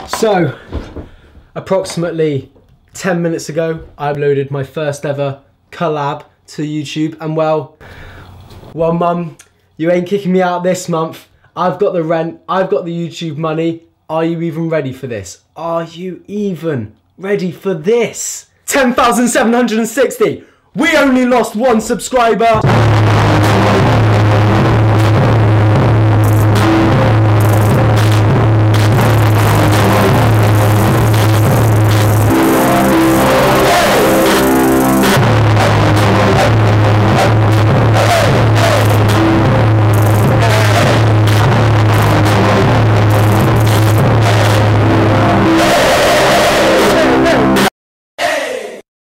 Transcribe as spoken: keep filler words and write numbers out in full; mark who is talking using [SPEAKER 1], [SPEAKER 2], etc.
[SPEAKER 1] So, approximately ten minutes ago, I uploaded my first ever collab to YouTube, and well, well mum, you ain't kicking me out this month. I've got the rent, I've got the YouTube money. Are you even ready for this? Are you even ready for this? ten thousand seven hundred sixty! We only lost one subscriber!